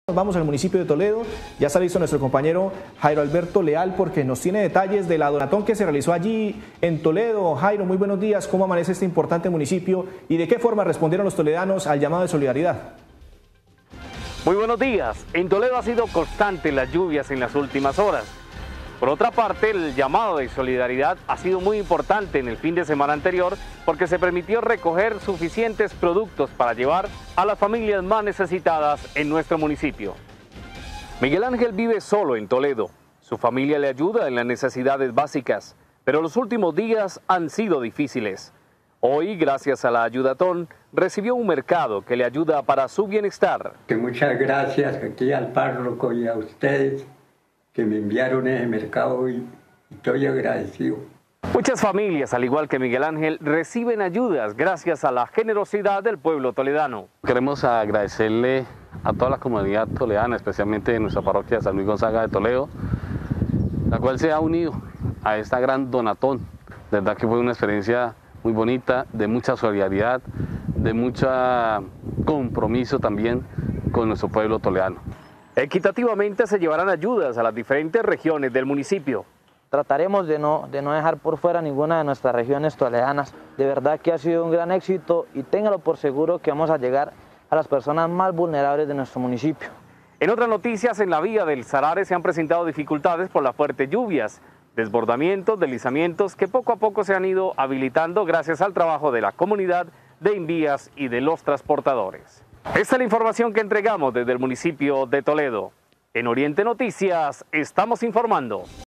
Nos vamos al municipio de Toledo, ya está listo nuestro compañero Jairo Alberto Leal porque nos tiene detalles de la donatón que se realizó allí en Toledo. Jairo, muy buenos días, ¿cómo amanece este importante municipio y de qué forma respondieron los toledanos al llamado de solidaridad? Muy buenos días, en Toledo ha sido constante las lluvias en las últimas horas. Por otra parte, el llamado de solidaridad ha sido muy importante en el fin de semana anterior porque se permitió recoger suficientes productos para llevar a las familias más necesitadas en nuestro municipio. Miguel Ángel vive solo en Toledo. Su familia le ayuda en las necesidades básicas, pero los últimos días han sido difíciles. Hoy, gracias a la Ayudatón, recibió un mercado que le ayuda para su bienestar. Muchas gracias aquí al párroco y a ustedes que me enviaron ese mercado y estoy agradecido. Muchas familias, al igual que Miguel Ángel, reciben ayudas gracias a la generosidad del pueblo toledano. Queremos agradecerle a toda la comunidad toledana, especialmente de nuestra parroquia San Luis Gonzaga de Toledo, la cual se ha unido a esta gran donatón. De verdad que fue una experiencia muy bonita, de mucha solidaridad, de mucho compromiso también con nuestro pueblo toledano. Equitativamente se llevarán ayudas a las diferentes regiones del municipio. Trataremos de no dejar por fuera ninguna de nuestras regiones toledanas. De verdad que ha sido un gran éxito y téngalo por seguro que vamos a llegar a las personas más vulnerables de nuestro municipio. En otras noticias, en la vía del Sarare se han presentado dificultades por las fuertes lluvias, desbordamientos, deslizamientos que poco a poco se han ido habilitando gracias al trabajo de la comunidad, de Invías y de los transportadores. Esta es la información que entregamos desde el municipio de Toledo. En Oriente Noticias estamos informando.